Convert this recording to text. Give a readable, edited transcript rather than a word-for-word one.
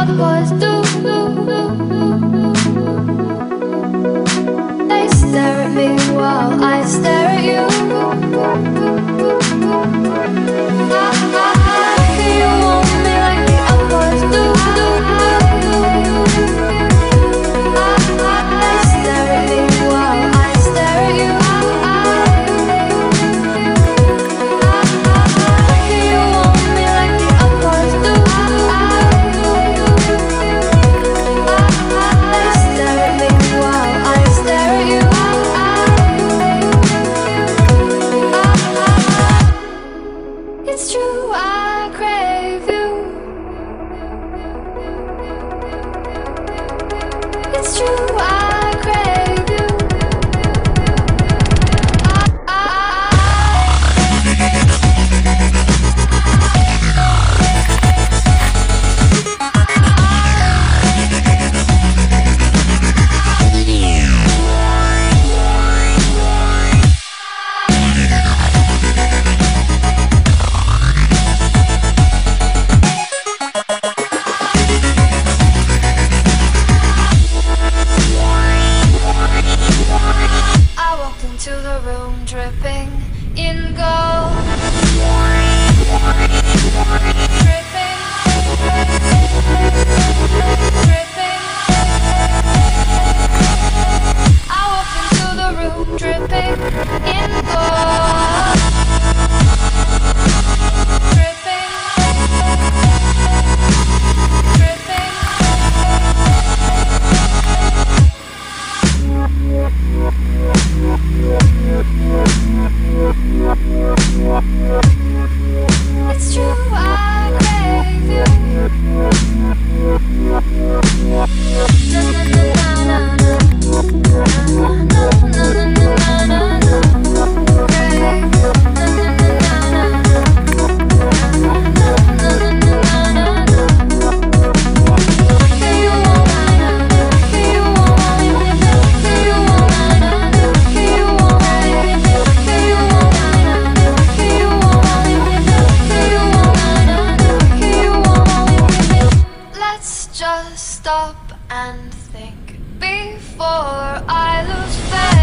other boys do. They stare at me while I stare at you. You want me like the other boys do. They stare at me while I stare at you. You want me like the other boys do. They stare at me while I stare at you. It's true, I crave you. It's true, I crave you. I walked into the room dripping in gold. Dripping, dripping. I walked into the room dripping in gold. Dripping, dripping. It's true, I crave you. Let's just stop and think before I lose faith.